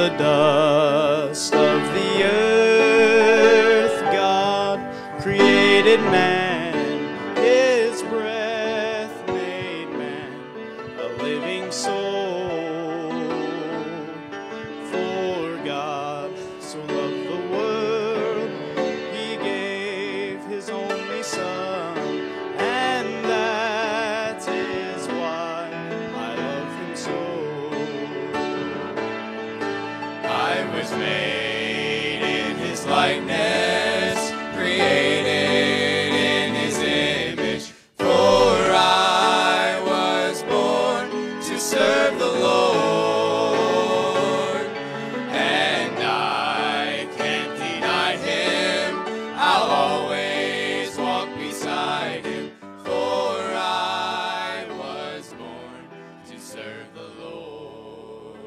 the dust of the earth, God created man, his breath made man a living soul. For God so loved the world, he gave his only Son, and that is why I love him so. I was made in his likeness, created in his image, for I was born to serve the Lord, and I can't deny him. I'll always walk beside him, for I was born to serve the Lord.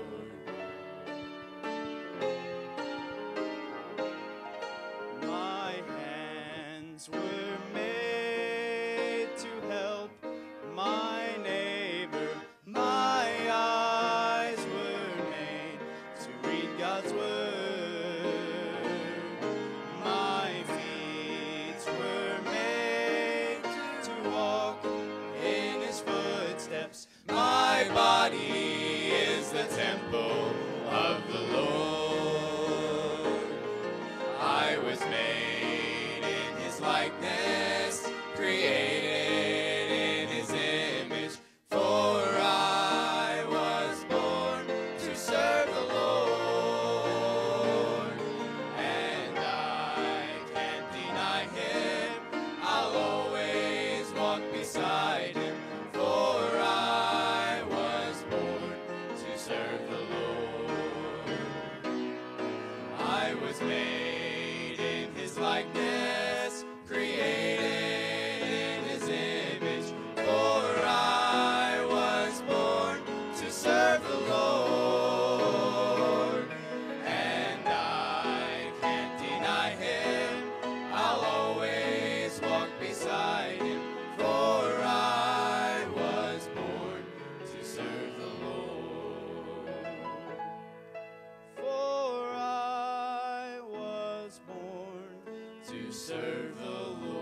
My hands were made to help my neighbor. My eyes were made to read God's word. My feet were made to walk in his footsteps. My body is the temple of the Lord. I was made in his likeness, created in his image, for I was born to serve the Lord, and I can't deny him. I'll always walk beside him, for I was born to serve the Lord. I was made in his likeness, created in his image, for I was born to serve the Lord, and I can't deny him. I'll always walk beside him, for I was born to serve the Lord. For I was born to serve the Lord.